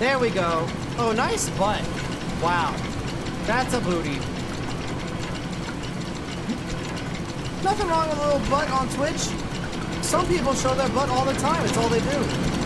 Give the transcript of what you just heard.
There we go. Oh, nice butt. Wow. That's a booty. Nothing wrong with a little butt on Twitch. Some people show their butt all the time. It's all they do.